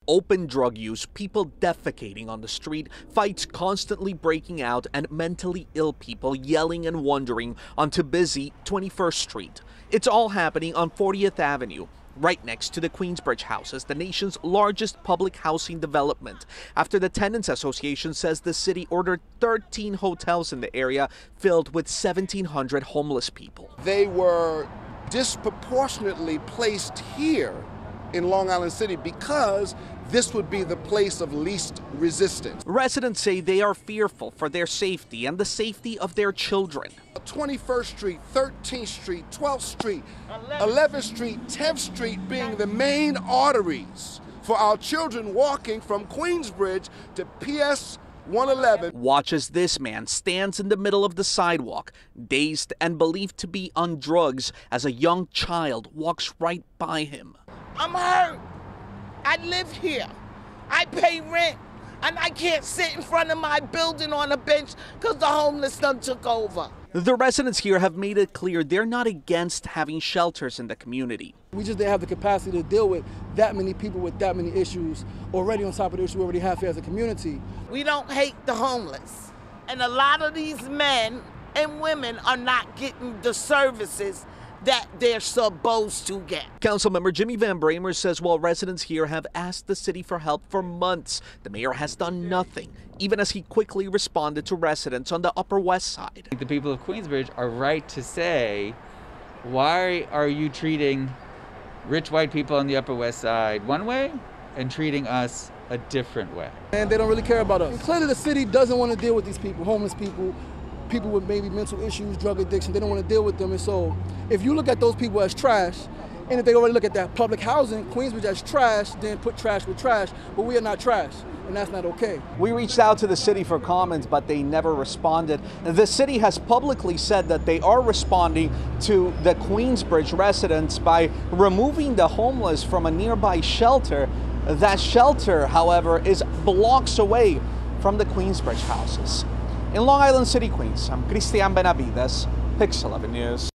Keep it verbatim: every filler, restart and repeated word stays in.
Open drug use, people defecating on the street, fights constantly breaking out, and mentally ill people yelling and wandering onto busy twenty-first street. It's all happening on fortieth avenue, right next to the Queensbridge Houses, the nation's largest public housing development, after the Tenants Association says the city ordered thirteen hotels in the area filled with seventeen hundred homeless people. They were disproportionately placed here in Long Island City because this would be the place of least resistance. Residents say they are fearful for their safety and the safety of their children. twenty-first street, thirteenth street, twelfth street, eleventh street, tenth street being the main arteries for our children walking from Queensbridge to P S one eleven. Watch as this man stands in the middle of the sidewalk, dazed and believed to be on drugs, as a young child walks right by him. I'm hurt. I live here. I pay rent. And I can't sit in front of my building on a bench because the homeless done took over. The residents here have made it clear they're not against having shelters in the community. We just didn't have the capacity to deal with that many people with that many issues already on top of the issue we already have here as a community. We don't hate the homeless. And a lot of these men and women are not getting the services that they're supposed to get. Councilmember Jimmy Van Bramer says while residents here have asked the city for help for months, the mayor has done nothing, even as he quickly responded to residents on the Upper West Side. The people of Queensbridge are right to say, why are you treating rich white people on the Upper West Side one way and treating us a different way? And they don't really care about us. And clearly the city doesn't want to deal with these people, homeless people, people with maybe mental issues, drug addiction. They don't want to deal with them. And so if you look at those people as trash, and if they already look at that public housing, Queensbridge as trash, then put trash with trash. But we are not trash, and that's not okay. We reached out to the city for comments, but they never responded. The city has publicly said that they are responding to the Queensbridge residents by removing the homeless from a nearby shelter. That shelter, however, is blocks away from the Queensbridge Houses. In Long Island City, Queens, I'm Cristian Benavides, Pix eleven News.